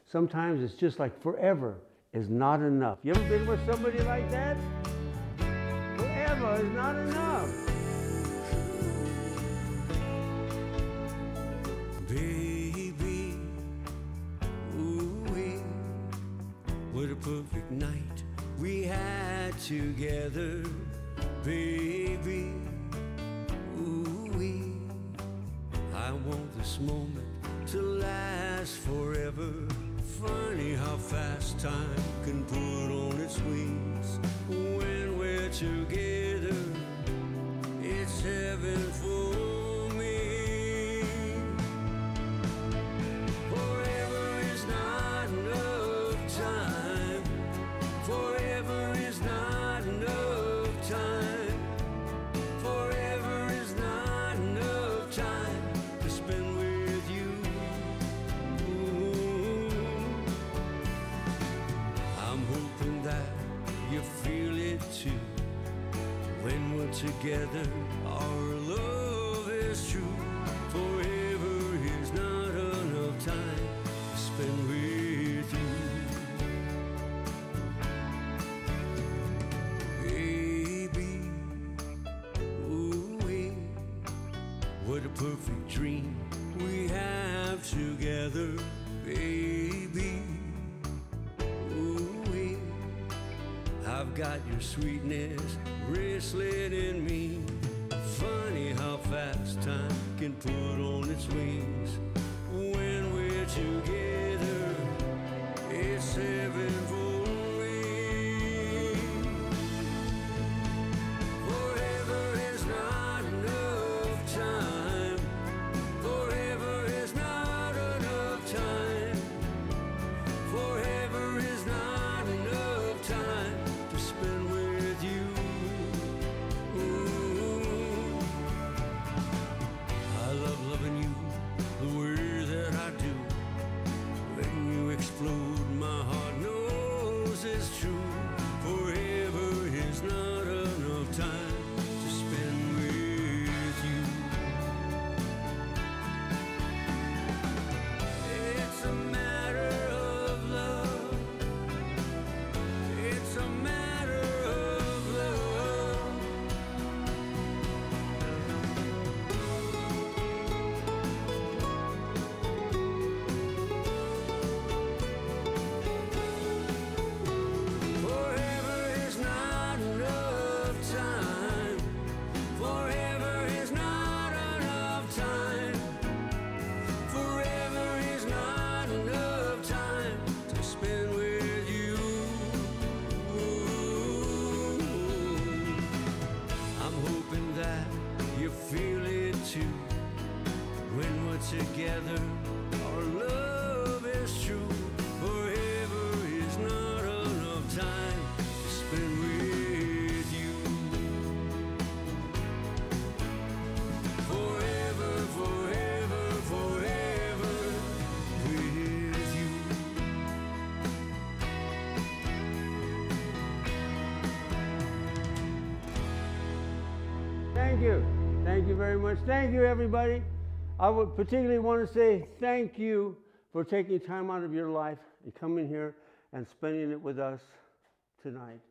Sometimes it's just like forever is not enough. You ever been with somebody like that? Forever is not enough. Baby, ooh-wee, what a perfect night we had together. Baby, ooh-wee, I want this moment to last forever. Funny how fast time can put on its wings. When we're together, it's heaven for me. Forever is not enough time. Forever is not enough time. Forever is not enough time to spend with you. I'm hoping that you feel it too. When we're together, our love is true. Forever is not enough time to spend with you. Baby, ooh-wee, what a perfect dream we have together. Baby, ooh-wee, I've got your sweetness wrestling in me. Funny how fast time can put on its wings. When we're together, it's heaven for me. Forever is not enough time. Forever is not enough time. Forever is not enough time to spend with you. Ooh, I love loving you the way that I do. When you explode, my heart knows it's true. Forever is not enough time to spend with you. It's a matter of love. It's a matter of love. Forever is not enough time. Forever is not enough time. Forever is not enough time to spend with you. I'm hoping that you feel it too. When we're together, our love is true. Forever is not enough time to spend with you. Forever, forever, forever with you. Thank you. Thank you very much. Thank you, everybody. I would particularly want to say thank you for taking time out of your life and coming here and spending it with us tonight.